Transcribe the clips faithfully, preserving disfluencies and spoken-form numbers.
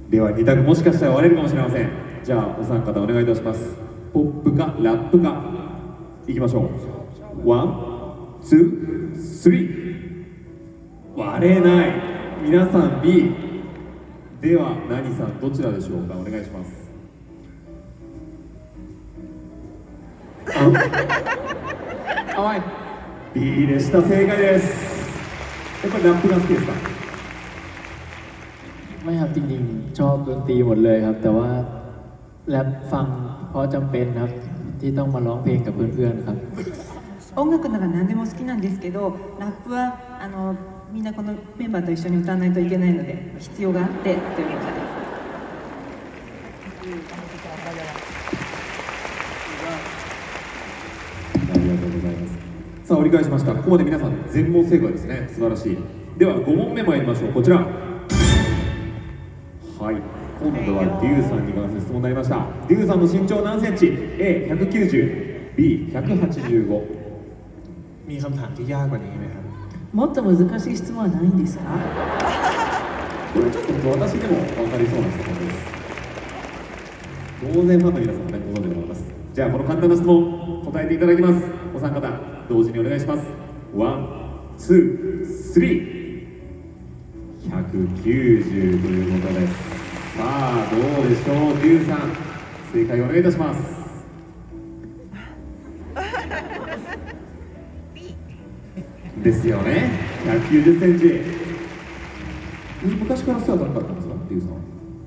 ではに択もしかしたら割れるかもしれません。じゃあお三方お願いいたします。ポップかラップかいきましょう。ワン、ツー、スリー。割れない。皆さん B。 では何さんどちらでしょうか。お願いします。 あ B でした。正解です。やっぱりラップが好きですか。 ไม่ครับจริงๆชอบดนตรีหมดเลยครับแต่ว่าแรปฟังเพราะจำเป็นครับที่ต้องมาร้องเพลงกับเพื่อนๆครับ音楽なら何でも好きなんですけど、ラップはあのみんなこのメンバーと一緒に歌わないといけないので必要があってということです。 ありがとうございます。さあ折り返しました。ここまで皆さん全問正解ですね。素晴らしい。ではご問目参りましょう。こちら。はい、今度はデューさんに関する質問になりました。デューさんの身長何センチ？ Aひゃくきゅうじゅう、Bひゃくはちじゅうご。 มีคำถามที่ยากกว่านี้ไหมครับ。 もっと難しい質問はないんですか？ これちょっと私でも分かりそうな質問です。当然ファンの皆さんもねご存知でございます。じゃあこの簡単な質問答えていただきます。お三方同時にお願いします。ワン、ツー、スリー。ひゃくきゅうじゅうということです。さあどうでしょう。デューさん正解お願いいたします。ですよね。ひゃくきゅうじゅっセンチ。昔から背は高かったんですか、デューさん。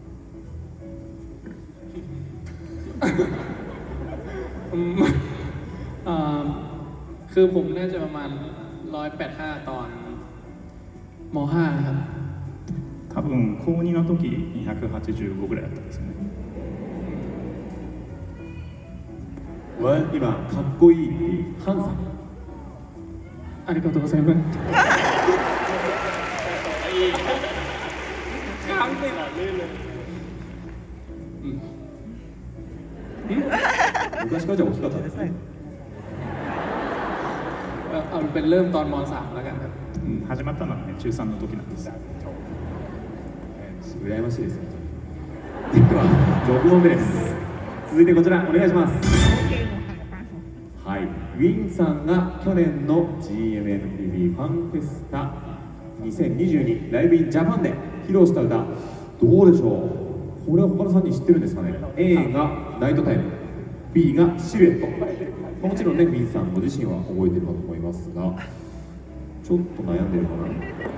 คือผมน่าจะประมาณร้อยแปดห้าตอนม.ห้าครับ多分高にの時にひゃくはちじゅうごぐらいだったんですよね。 わ今かっこいいハンさん。 ありがとうございます。 昔からじゃ大きかったですね。 เอาเป็นเริ่มตอนม.สามแล้วกันครับ。 始まったのはね中さんの時なんです。 羨ましいです。ではろく問目です。続いてこちらお願いします。はい、ウィンさんが去年の ジーエムエヌティーブイ ファンフェスタにせんにじゅうにライブインジャパンで披露した歌、どうでしょう。これは他のさんにん知ってるんですかね。 A がナイトタイム、 B がシルエット。もちろんねウィンさんご自身は覚えてるかと思いますが、ちょっと悩んでるかな。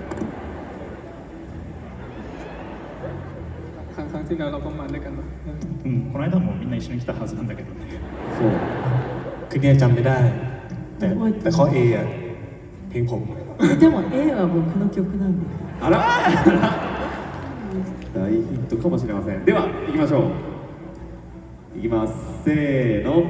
ครั้งที่แล้วเราก็มาด้วยกันうん、この間もみんな一緒に来たはずなんだけどね。 そう。 คือเนี่ยจำไม่ได้แต่แต่ข้อ A อ่ะเพลงผม。 でも A は僕の曲なんで。 あら大ヒントかもしれません。では行きましょう。いきます。せーの。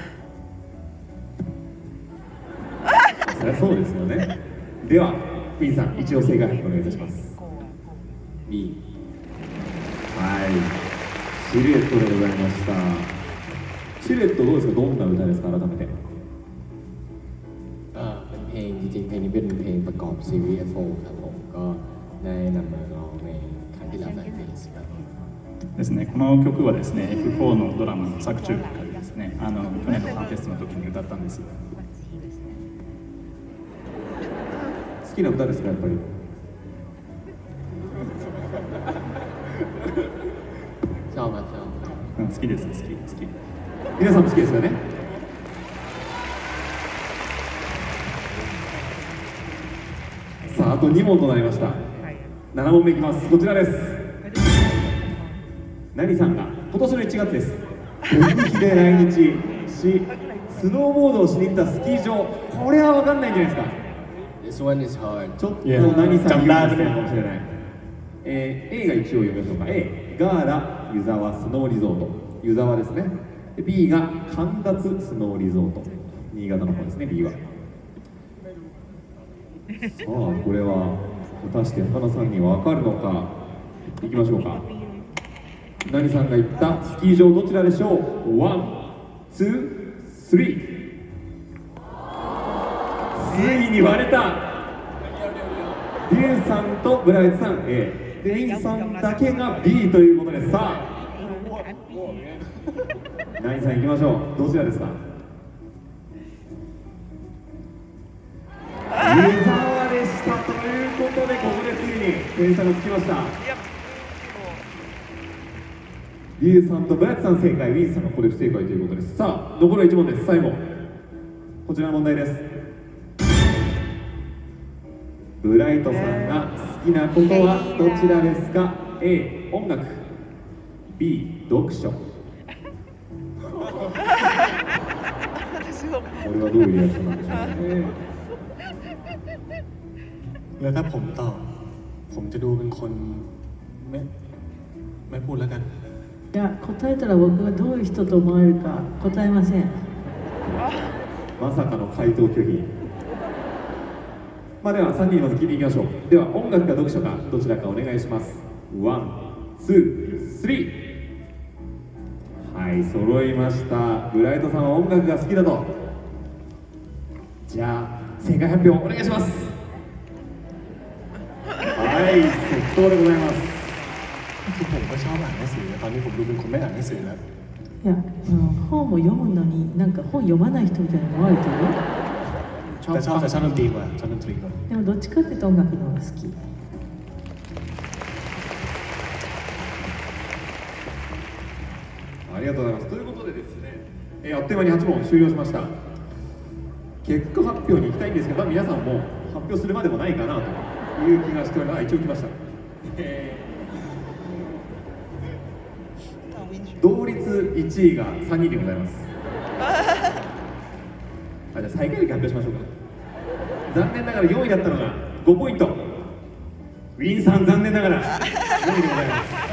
そりゃそうですよね。ではウィンさん一応正解お願いいたします。 B。 はいシルエットでございました。シルエットどうですか。どんな歌ですか。改めて。 เป็นเพลงจริงๆเพลงนี้เป็นเพลงประกอบซีรีส์ เอฟ โฟร์ ครับผมก็ได้นำมาร้องในครั้งที่แล้วในเพลงครับですね。この曲はですね エフフォー のドラマの作中からですね、あの去年のファンフェスの時に歌ったんです。 好きな歌ですか。やっぱりชอบครับชอบうん、好きです。好き好き。 皆さんも好きですよね。さああとに問となりました。なな問目いきます。こちらです。何さんが今年のいちがつです。極秘で来日しスノーボードをしに行ったスキー場。これは分かんないんじゃないですか。 This one is hard。 ちょっと何さんに言うかもしれない。えー、A が一応読みましょうか。 A ガーラ湯沢スノーリゾート、湯沢ですね。 B が神立スノーリゾート、新潟の方ですね。 B はさあこれは果たして他のさんにんは分かるのか。いきましょうか。何さんが言ったスキー場どちらでしょう。ワン、ツー、スリー。ついに割れた。リュウさんとブライトさん A デイさんだけが ビー ということです。さあナインさん行きましょう。どちらですか？湯沢でしたということで、ここでついに点差がつきました。リュウさんとブラッツさん正解、ウィンさんがここで不正解ということです。さあ残りいち問です。最後こちらの問題です。ブライトさんが好きなことはどちらですか？ A 音楽、 B 読書。これはどういうリアクションなんでしょうね。 แล้วถ้าผมตอบผมจะดูเป็นคนไม่ไม่พูดแล้วกันいや、答えたら僕がどういう人と思われるか答えません。 まさかの回答拒否。まあではさんにんまず聞いていきましょう。では音楽か読書かどちらかお願いします。ワン、ツー、スリー。はい、揃いました。ブライトさんは音楽が好きだと。じゃあ正解発表お願いします。はい、即答でございます。 คือผมก็ชอบอ่านหนังสือตอนนี้ผมดูเป็นคนไม่อ่านหนังสือแล้ว。 いや、あの本を読むのになんか本読まない人みたいに思われてるよ。 แต่ชอบแต่ชอบดนตรีกว่าชอบดนตรีกว่าでもどっちかっていうと音楽の方が好き。 ありがとうございます。ということでですね、えー、あっという間にはち問終了しました。結果発表に行きたいんですけど、皆さんも発表するまでもないかなという気がしております。あ、一応来ました。えー同率いちいがさんにんでございます。あ、じゃあ最下位だけ発表しましょうか。残念ながらよんいだったのがごポイント。ウィンさん残念ながらよんいでございます。